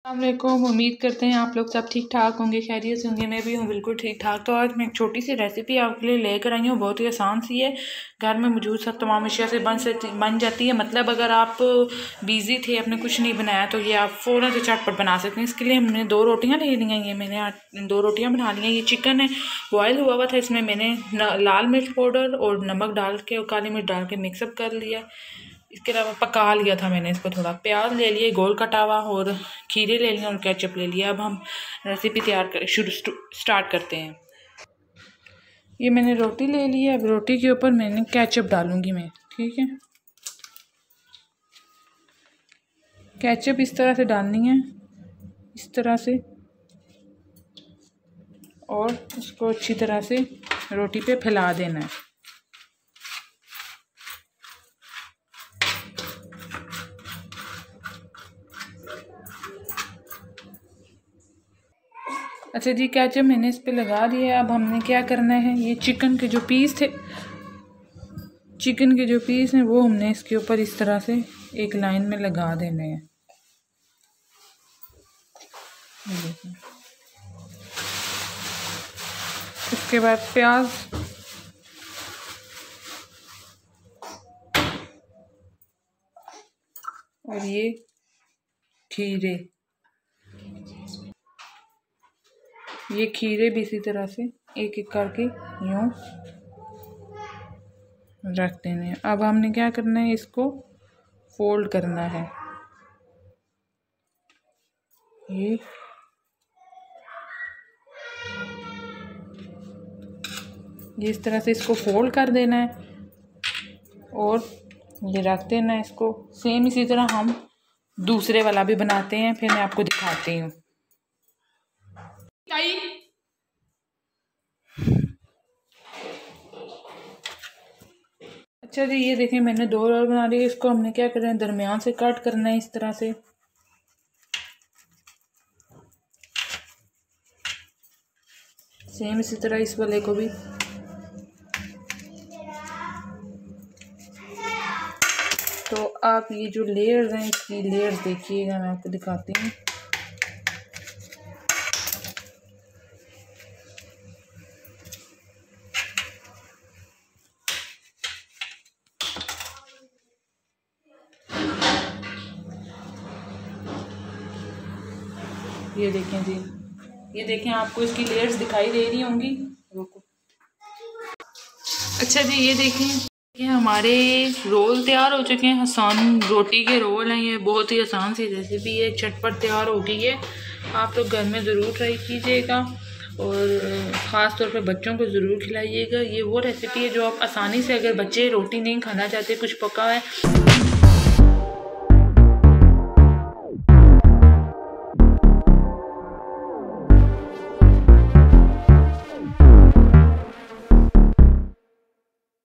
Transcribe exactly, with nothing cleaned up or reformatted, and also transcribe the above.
अस्सलामुअलैकुम। उम्मीद करते हैं आप लोग सब ठीक ठाक होंगे, खैरियत से होंगे। मैं भी हूँ बिल्कुल ठीक ठाक। तो आज मैं एक छोटी सी रेसिपी आपके लिए लेकर आई हूँ। बहुत ही आसान सी है, घर में मौजूद सब तमाम अशिया से बन से बन जाती है। मतलब अगर आप बिज़ी थे, आपने कुछ नहीं बनाया, तो ये आप फ़ौरन से झटपट बना सकते हैं। इसके लिए हमने दो रोटियाँ ले ली हैं। ये मैंने दो रोटियाँ बना ली हैं। ये चिकन है, बॉयल हुआ हुआ था। इसमें मैंने लाल मिर्च पाउडर और नमक डाल के और काली मिर्च डाल के मिक्सअप कर लिया। इसके अलावा पका लिया था मैंने इसको। थोड़ा प्याज ले लिए गोल कटा हुआ, और खीरे ले लिए, और केचप ले लिया। अब हम रेसिपी तैयार कर शुरू स्टार्ट करते हैं। ये मैंने रोटी ले ली है। अब रोटी के ऊपर मैंने केचप डालूंगी मैं, ठीक है। केचप इस तरह से डालनी है, इस तरह से, और उसको अच्छी तरह से रोटी पे फैला देना है। अच्छा जी, केचप मैंने इस पे लगा दिया है। अब हमने क्या करना है, ये चिकन के जो पीस थे चिकन के जो पीस हैं वो हमने इसके ऊपर इस तरह से एक लाइन में लगा देने हैं। इसके बाद प्याज, और ये खीरे, ये खीरे भी इसी तरह से एक एक करके यूं रख देने हैं। अब हमने क्या करना है, इसको फोल्ड करना है। ये ये इस तरह से इसको फोल्ड कर देना है, और ये रख देना है इसको। सेम इसी तरह हम दूसरे वाला भी बनाते हैं, फिर मैं आपको दिखाती हूँ। अच्छा जी, ये देखें मैंने दो रोल बना लिए। इसको हमने क्या करना है, दरमियान से कट करना है इस तरह से। सेम इसी तरह इस वाले को भी। तो आप ये जो लेयर्स हैं, इसकी लेयर्स देखिएगा, मैं आपको दिखाती हूँ। ये देखें जी, ये देखें, आपको इसकी लेयर्स दिखाई दे रही होंगी। रुको। अच्छा जी, ये देखें, ये हमारे रोल तैयार हो चुके हैं। आसान रोटी के रोल हैं। ये बहुत ही आसान सी रेसिपी है, झटपट तैयार हो गई है। आप लोग घर में ज़रूर ट्राई कीजिएगा, और ख़ास तौर पे बच्चों को ज़रूर खिलाइएगा। ये वो रेसिपी है जो आप आसानी से, अगर बच्चे रोटी नहीं खाना चाहते, कुछ पका है